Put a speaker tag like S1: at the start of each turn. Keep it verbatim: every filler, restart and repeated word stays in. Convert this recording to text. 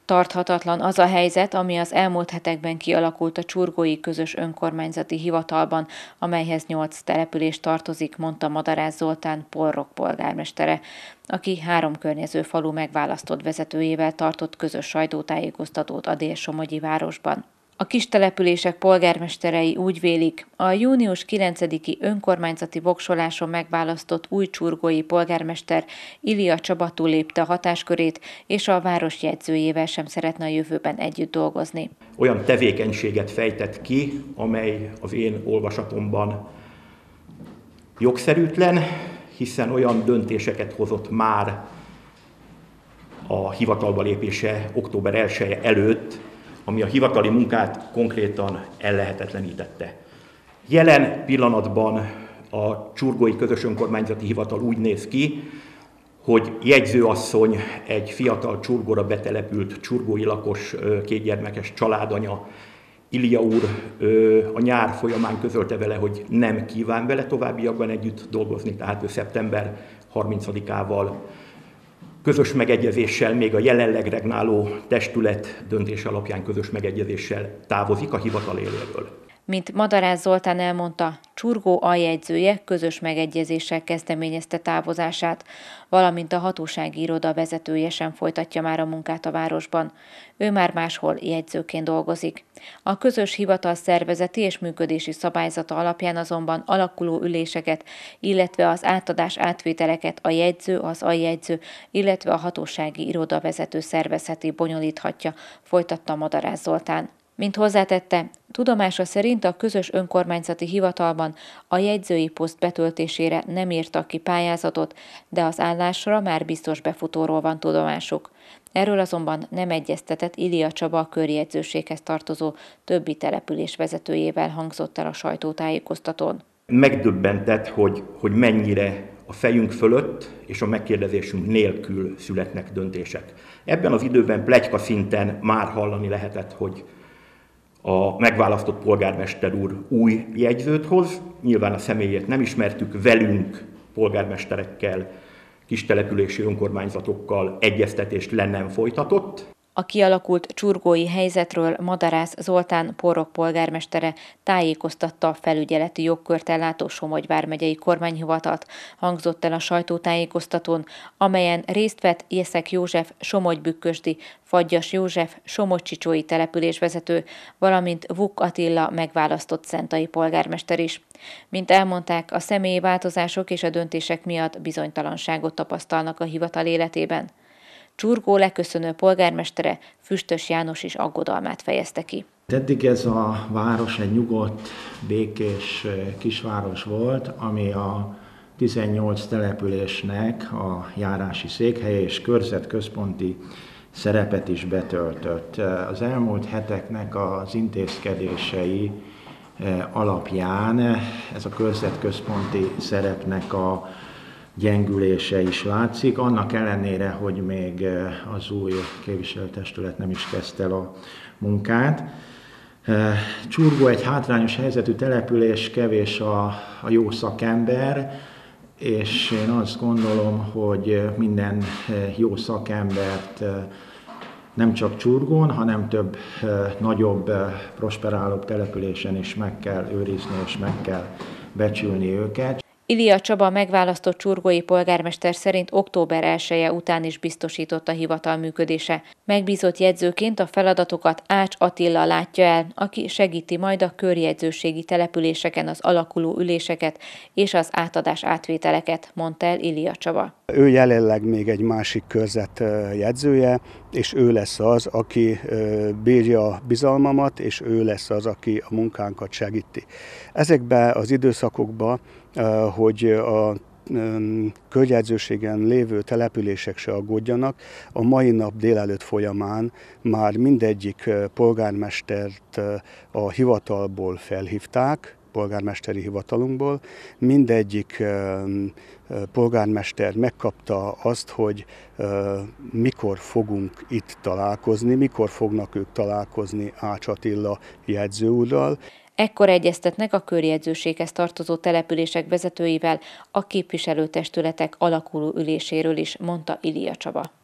S1: Tarthatatlan az a helyzet, ami az elmúlt hetekben kialakult a Csurgói Közös Önkormányzati Hivatalban, amelyhez nyolc település tartozik, mondta Madarász Zoltán Porrok polgármestere, aki három környező falu megválasztott vezetőjével tartott közös sajtótájékoztatót a Dél-Somogyi városban. A kistelepülések polgármesterei úgy vélik, a június kilencediki önkormányzati voksoláson megválasztott új csurgói polgármester Ilia Csaba túllépte a hatáskörét, és a város jegyzőjével sem szeretne a jövőben együtt dolgozni.
S2: Olyan tevékenységet fejtett ki, amely az én olvasatomban jogszerűtlen, hiszen olyan döntéseket hozott már a hivatalba lépése október elseje előtt, ami a hivatali munkát konkrétan ellehetetlenítette. Jelen pillanatban a Csurgói Közös Önkormányzati Hivatal úgy néz ki, hogy jegyzőasszony egy fiatal Csurgóra betelepült csurgói lakos kétgyermekes családanya. Ilia úr a nyár folyamán közölte vele, hogy nem kíván vele továbbiakban együtt dolgozni, tehát ő szeptember harmincadikával közös megegyezéssel, még a jelenleg regnáló testület döntés alapján közös megegyezéssel távozik a hivatal éléről.
S1: Mint Madarász Zoltán elmondta, Csurgó aljegyzője közös megegyezéssel kezdeményezte távozását, valamint a hatósági iroda vezetője sem folytatja már a munkát a városban. Ő már máshol jegyzőként dolgozik. A közös hivatal szervezeti és működési szabályzata alapján azonban alakuló üléseket, illetve az átadás átvételeket a jegyző, az aljegyző, illetve a hatósági iroda vezető szervezheti, bonyolíthatja, folytatta Madarász Zoltán. Mint hozzátette, tudomása szerint a közös önkormányzati hivatalban a jegyzői poszt betöltésére nem írtak ki pályázatot, de az állásra már biztos befutóról van tudomásuk. Erről azonban nem egyeztetett Ilia Csaba a körjegyzőséghez tartozó többi település vezetőjével, hangzott el a sajtótájékoztatón.
S2: Megdöbbentett, hogy, hogy mennyire a fejünk fölött és a megkérdezésünk nélkül születnek döntések. Ebben az időben pletyka szinten már hallani lehetett, hogy a megválasztott polgármester úr új jegyzőt hoz, nyilván a személyét nem ismertük, velünk, polgármesterekkel, kistelepülési önkormányzatokkal egyeztetést le nem folytatott.
S1: A kialakult csurgói helyzetről Madarász Zoltán Porrok polgármestere tájékoztatta a felügyeleti jogkört ellátó Somogy vármegyei kormányhivatalt, hangzott el a sajtótájékoztatón, amelyen részt vett Jeszek József Somogy-Bükkösdi, Fagyas József Somogy-Csicsói településvezető, valamint Vuk Attila megválasztott szentai polgármester is. Mint elmondták, a személyi változások és a döntések miatt bizonytalanságot tapasztalnak a hivatal életében. Csurgó leköszönő polgármestere, Füstös János is aggodalmát fejezte ki.
S3: Eddig ez a város egy nyugodt, békés kisváros volt, ami a tizennyolc településnek a járási székhelye és körzetközponti szerepet is betöltött. Az elmúlt heteknek az intézkedései alapján ez a körzetközponti szerepnek a gyengülése is látszik, annak ellenére, hogy még az új képviselőtestület nem is kezdte el a munkát. Csurgó egy hátrányos helyzetű település, kevés a, a jó szakember, és én azt gondolom, hogy minden jó szakembert nem csak Csurgón, hanem több nagyobb, prosperálóbb településen is meg kell őrizni és meg kell becsülni őket.
S1: Ilia Csaba megválasztott csurgói polgármester szerint október elseje után is biztosított a hivatal működése. Megbízott jegyzőként a feladatokat Ács Attila látja el, aki segíti majd a körjegyzőségi településeken az alakuló üléseket és az átadás átvételeket, mondta el Ilia Csaba.
S4: Ő jelenleg még egy másik körzet jegyzője, és ő lesz az, aki bírja a bizalmamat, és ő lesz az, aki a munkánkat segíti. Ezekben az időszakokban, hogy a körjegyzőségen lévő települések se aggódjanak, a mai nap délelőtt folyamán már mindegyik polgármestert a hivatalból felhívták, polgármesteri hivatalunkból. Mindegyik polgármester megkapta azt, hogy mikor fogunk itt találkozni, mikor fognak ők találkozni Ács Attila jegyző úrral.
S1: Ekkor egyeztetnek a körjegyzőséghez tartozó települések vezetőivel a képviselőtestületek alakuló üléséről is, mondta Ilia Csaba.